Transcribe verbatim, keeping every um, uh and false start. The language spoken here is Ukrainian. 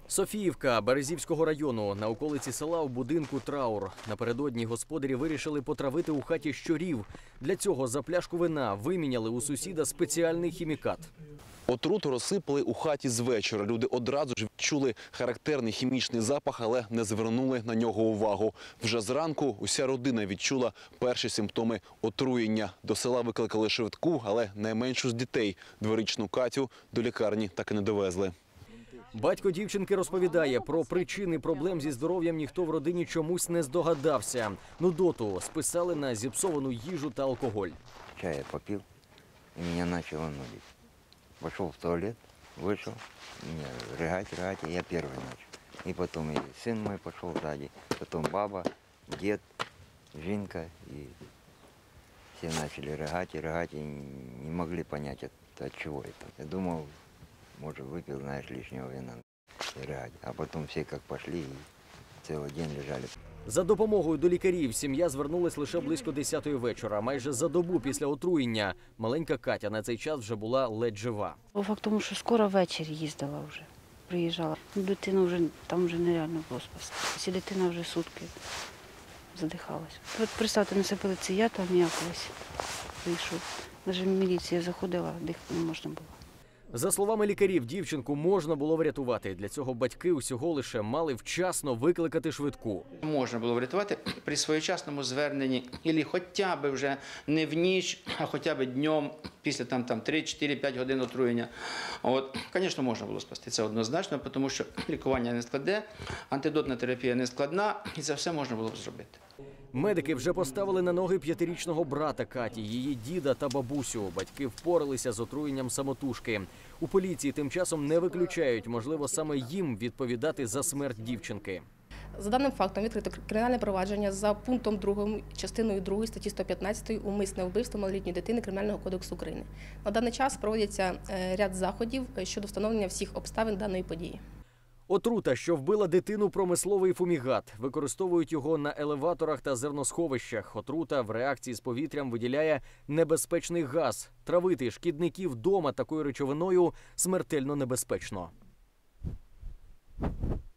Софіївка Березівського району. На околиці села у будинку траур. Напередодні господарі вирішили потравити у хаті щурів. Для цього за пляшку вина виміняли у сусіда спеціальний хімікат. Отруту розсипали у хаті з вечора. Люди одразу ж відчули характерний хімічний запах, але не звернули на нього увагу. Вже зранку уся родина відчула перші симптоми отруєння. До села викликали швидку, але найменшу з дітей, дворічну Катю, до лікарні так і не довезли. Батько дівчинки розповідає, про причини проблем зі здоров'ям ніхто в родині чомусь не здогадався. Нудоту списали на зіпсовану їжу та алкоголь. Чая попил, и меня начало нудить. Пошел в туалет, вышел, меня рыгать, рыгать, и я первый начал. И потом и сын мой пошел сзади, потом баба, дед, Жинка, и все начали рыгать и рыгать, и не могли понять, от, от чего это. Я думал, может, выпил, знаешь, лишнего вина и рыгать. А потом все как пошли и целый день лежали. За допомогою до лікарів сім'я звернулась лише близько десятої вечора. Майже за добу після отруєння маленька Катя на цей час вже була ледь жива. По факту тому, що скоро ввечері їздила вже, приїжджала. Дитину вже, там вже нереально було спасти. Якщо дитина вже сутки задихалась. От представте, насипали це я там якось вийшов. Навіть міліція заходила, дихати не можна було. За словами лікарів, дівчинку можна було врятувати. Для цього батьки усього лише мали вчасно викликати швидку. Можна було врятувати при своєчасному зверненні, або хоча б вже не в ніч, а хоча б днем, після там, там, три, чотири, п'ять годин отруєння. От, звісно, можна було спасти, це однозначно, тому що лікування не складне, антидотна терапія не складна, і це все можна було б зробити. Медики вже поставили на ноги п'ятирічного брата Каті, її діда та бабусю. Батьки впоралися з отруєнням самотужки. У поліції тим часом не виключають, можливо, саме їм відповідати за смерть дівчинки. За даним фактом відкрито кримінальне провадження за пунктом другим частиною другої статті сто п'ятнадцять «Умисне вбивство малолітньої дитини Кримінального кодексу України». На даний час проводяться ряд заходів щодо встановлення всіх обставин даної події. Отрута, що вбила дитину, промисловий фумігат. Використовують його на елеваторах та зерносховищах. Отрута в реакції з повітрям виділяє небезпечний газ. Травити шкідників вдома такою речовиною смертельно небезпечно.